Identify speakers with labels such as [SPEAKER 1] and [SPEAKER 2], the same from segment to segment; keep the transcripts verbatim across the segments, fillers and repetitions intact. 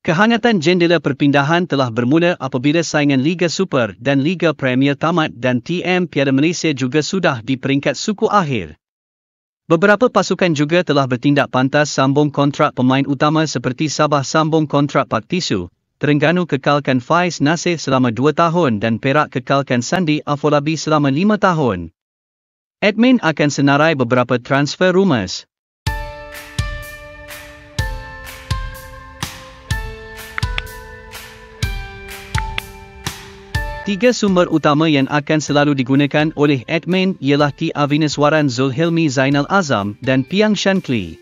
[SPEAKER 1] Kehangatan jendela perpindahan telah bermula apabila saingan Liga Super dan Liga Premier tamat dan T M Piala Malaysia juga sudah di peringkat suku akhir. Beberapa pasukan juga telah bertindak pantas sambung kontrak pemain utama seperti Sabah sambung kontrak Pak Tisu, Terengganu kekalkan Faiz Nasir selama dua tahun dan Perak kekalkan Sandi Afolabi selama lima tahun. Admin akan senarai beberapa transfer rumours. Tiga sumber utama yang akan selalu digunakan oleh admin ialah T Avinaswaran Zulhilmi Zainal Azam dan Piang Shankly.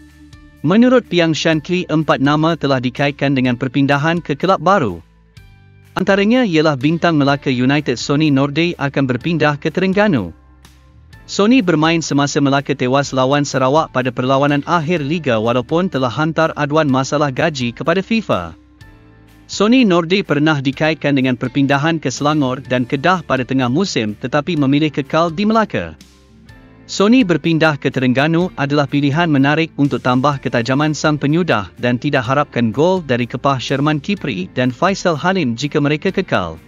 [SPEAKER 1] Menurut Piang Shankly, empat nama telah dikaitkan dengan perpindahan ke kelab baru. Antaranya ialah bintang Melaka United Sony Nordei akan berpindah ke Terengganu. Sony bermain semasa Melaka tewas lawan Sarawak pada perlawanan akhir Liga walaupun telah hantar aduan masalah gaji kepada FIFA. Sony Nordei pernah dikaitkan dengan perpindahan ke Selangor dan Kedah pada tengah musim tetapi memilih kekal di Melaka. Sony berpindah ke Terengganu adalah pilihan menarik untuk tambah ketajaman sang penyudah dan tidak harapkan gol dari Kepah Sherman Kipri dan Faisal Halim jika mereka kekal.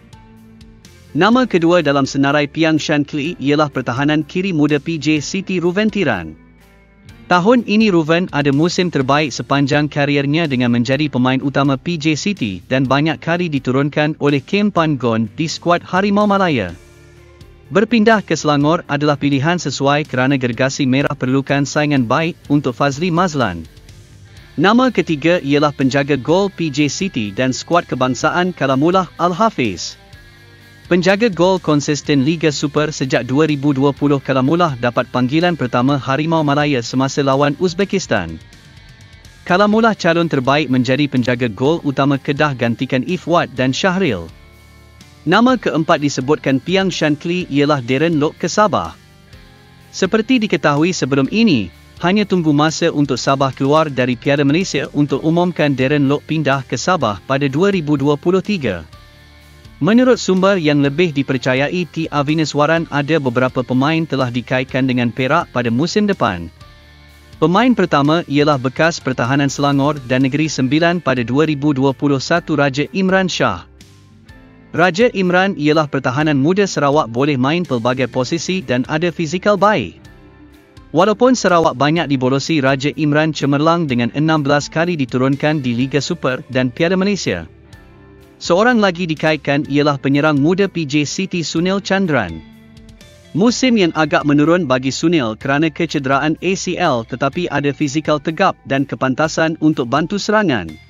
[SPEAKER 1] Nama kedua dalam senarai Piang Shankly ialah pertahanan kiri muda P J Siti Ruven Tiran. Tahun ini Ruven ada musim terbaik sepanjang kariernya dengan menjadi pemain utama P J Siti dan banyak kali diturunkan oleh Kem Pan Gon di skuad Harimau Malaya. Berpindah ke Selangor adalah pilihan sesuai kerana Gergasi Merah perlukan saingan baik untuk Fazli Mazlan. Nama ketiga ialah penjaga gol P J Siti dan skuad kebangsaan Kalamullah Al-Hafiz. Penjaga gol konsisten Liga Super sejak dua ribu dua puluh Kalamullah dapat panggilan pertama Harimau Malaya semasa lawan Uzbekistan. Kalamullah calon terbaik menjadi penjaga gol utama Kedah gantikan Ifwat dan Syahril. Nama keempat disebutkan Piang Shankly ialah Darren Lock ke Sabah. Seperti diketahui sebelum ini, hanya tunggu masa untuk Sabah keluar dari Piala Malaysia untuk umumkan Darren Lock pindah ke Sabah pada dua ribu dua puluh tiga. Menurut sumber yang lebih dipercayai T Avinaswaran, ada beberapa pemain telah dikaitkan dengan Perak pada musim depan. Pemain pertama ialah bekas pertahanan Selangor dan Negeri Sembilan pada dua ribu dua puluh satu Raja Imran Shah. Raja Imran ialah pertahanan muda Sarawak, boleh main pelbagai posisi dan ada fizikal baik. Walaupun Sarawak banyak dibolosi, Raja Imran cemerlang dengan enam belas kali diturunkan di Liga Super dan Piala Malaysia. Seorang lagi dikaitkan ialah penyerang muda P J Siti Sunil Chandran. Musim yang agak menurun bagi Sunil kerana kecederaan A C L tetapi ada fizikal tegap dan kepantasan untuk bantu serangan.